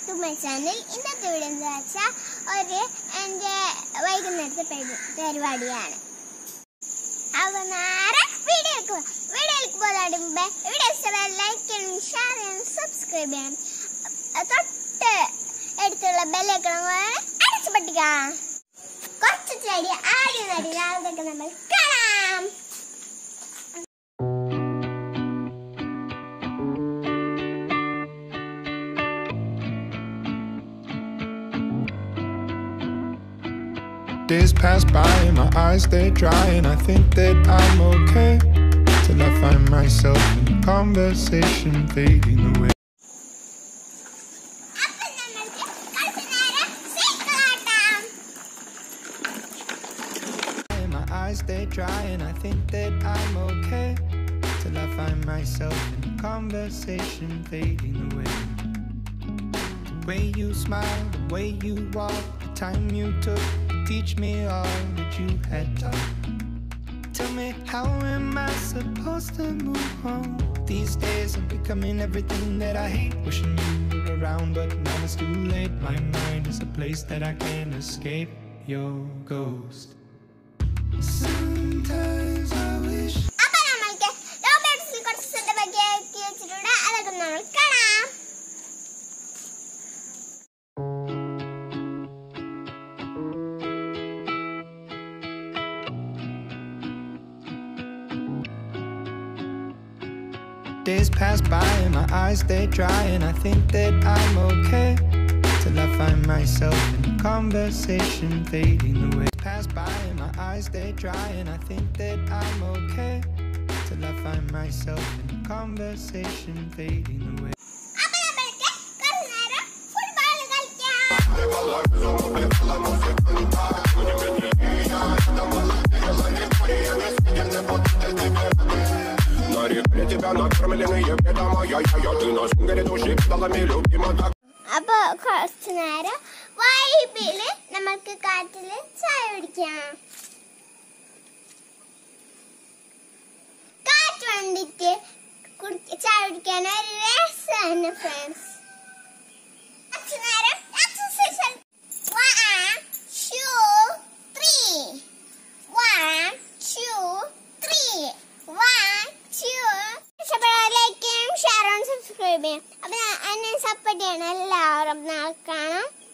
to my channel. ഇന്നത്തെ video എന്താ വെച്ചാൽ എൻ്റെ വൈകുന്നേരത്തെ പരിപാടിയാണ്. അപ്പോൾ നേരെ വീഡിയോയിലേക്ക് പോകുന്നതിന് മുമ്പേ വീഡിയോ ഇഷ്ടമായ ലൈക്ക് ചെയ്യണം, ഷെയർ ചെയ്യണം, സബ്സ്ക്രൈബ് ചെയ്യണം. തൊട്ട് അടുത്തുള്ള ബെല്ലൈക്കൺ അടിച്ചു പൊട്ടിക്കാം. കുറച്ച് ചെടി ആദ്യം അതൊക്കെ നമ്മൾ കാണാം. Days pass by and my eyes they dry, and I think that I'm okay till I find myself in conversation fading away. My eyes they dry, and I think that I'm okay till I find myself in conversation fading away. The way you smile, the way you walk, the time you took to teach me all that you had taught. Tell me, how am I supposed to move on? These days I'm becoming everything that I hate. Wishing you were around, but now it's too late. My mind is a place that I can't escape your ghost. Sometimes I wish. Days pass by and my eyes they dry, and I think that I'm okay till I find myself in conversation fading away. Pass by and my eyes they dry, and I think that I'm okay till I find myself in conversation fading away. അപ്പൊ കുറച്ചു നേരം വൈബില് നമുക്ക് കാറ്റില് ചായ കുടിക്കാം. കാറ്റ് വന്നിട്ട് ചായ കുടിക്കാൻ ഒരു രസമാണ് ഫ്രണ്ട്സ്. കുറച്ചു നേരം എക്സസൈസ്. 1 2 3 1 2 3 1 2. ലൈക്ക് ചെയ്യണം, ഷെയർ ചെയ്യണം, സബ്സ്ക്രൈബ് ചെയ്യണം. അപ്പൊ എന്നെ സപ്പോർട്ട് ചെയ്യണം എല്ലാവരും. നാളെ കാണാം.